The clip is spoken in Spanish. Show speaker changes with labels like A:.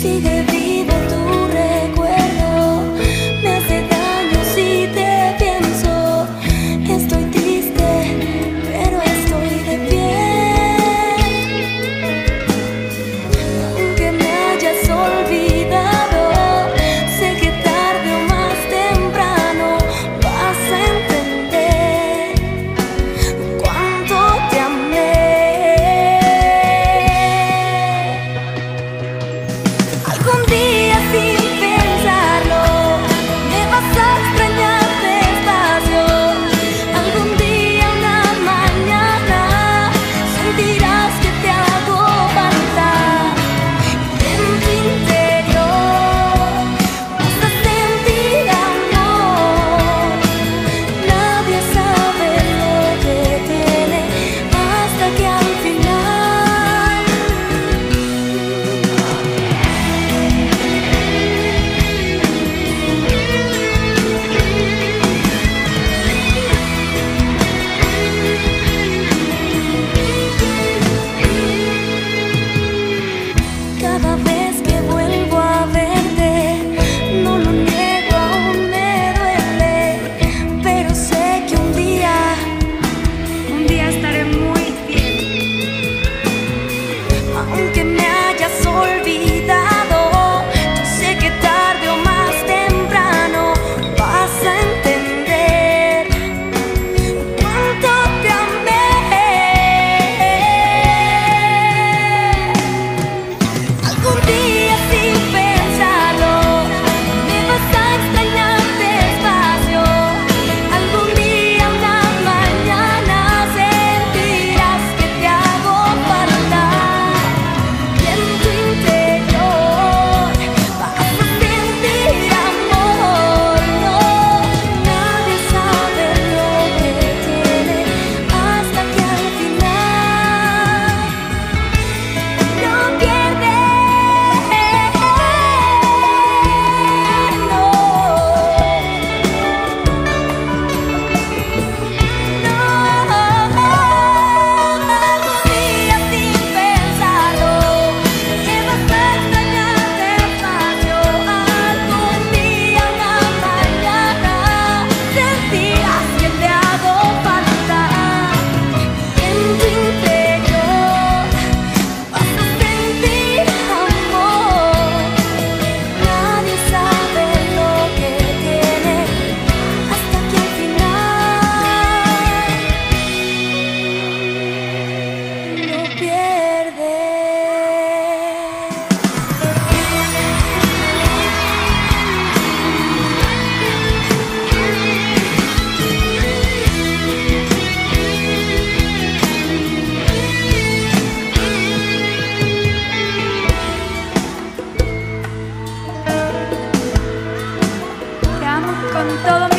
A: Sigue vivo tu recuerdo, me hace daño si te pienso. Estoy triste, pero estoy de pie. Aunque me hayas olvidado, sé que tarde o más temprano vas a entender cuánto te amé. Algún día sin pensarlo me vas a extrañar despacio. Algún día, una mañana, sentirás que te hago falta. Y en tu interior vas a sentir amor. Nadie sabe lo que tiene hasta que al final cada vez que vuelvo a verte, no lo niego, aún me duele, pero sé que un día estaré muy bien. Aunque me hayas olvidado, yo sé que tarde o más temprano vas a entender cuánto te amé. Algún día sin pensarlo me vas a extrañar despacio. Algún día, una mañana, sentirás que te hago falta. Y en tu interior vas a sentir amor. No, nadie sabe lo que tiene hasta que al final lo pierde. Algún día sin pensarlo me vas a extrañar despacio. Algún día, una mañana, sentirás que te hago falta. En tu interior vas a sentir amor. Nadie sabe lo que tiene hasta que al final lo pierde. Te amo con todo